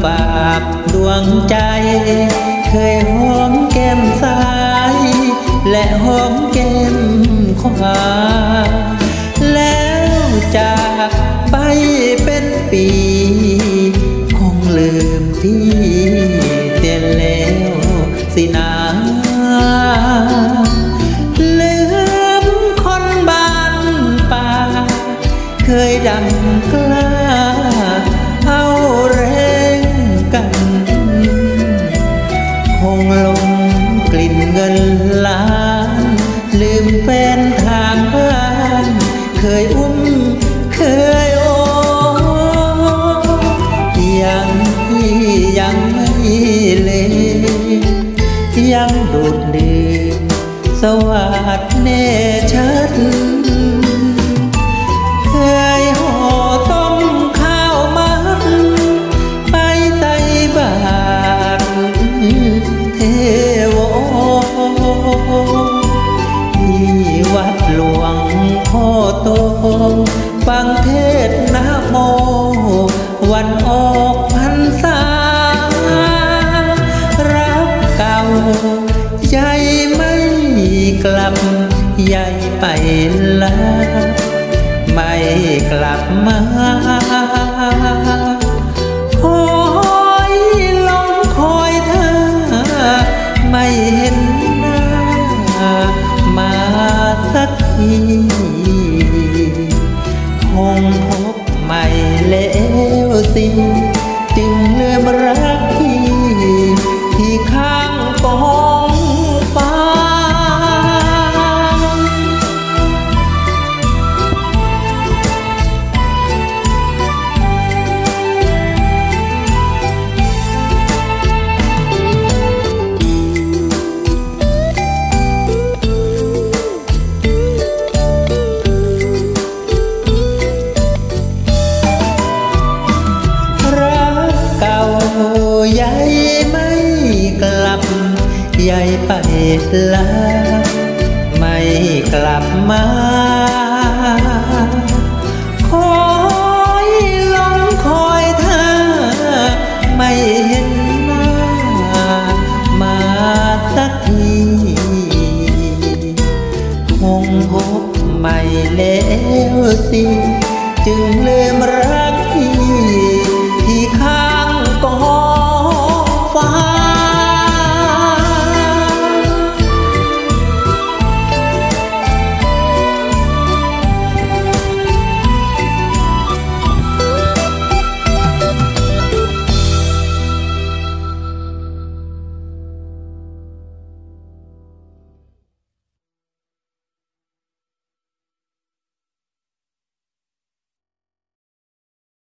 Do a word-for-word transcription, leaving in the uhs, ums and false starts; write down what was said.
ฝากดวงใจเคยหอมแก้มซ้ายและหอมแก้มขวาแล้วจากไปเป็นปีคงลืมพี่เสียแล้วสินาลืมคนบ้านป่าเคยดังกล้าเอาแรงกันคงลงกลิ่นเงินล้านลืมแฟนทางบ้านเคยอุ้มเคยโอยังพี่ยังไม่เลยังดูดดื่มสวัสดแน่ชัดเคยห่อต้มข้าวมัดไปใส่บาตรเทโวที่วัดหลวงพ่อโตฟังเทศน์นะโมวันออกพรรษารักเก่าใจไม่กลับใหญ่ไปละไม่กลับมาคอยลงคอยเธอไม่เห็นหน้ามาสักทีคงพบใหม่แล้วสิจึงลืมรักพี่ที่ข้างกองฟ้าใหญ่ไม่กลับใหญ่ไปละไม่กลับมาคอยลงคอยเธอไม่เห็นหน้ามาสักทีคงพบใหม่แล้วสิจึงลืม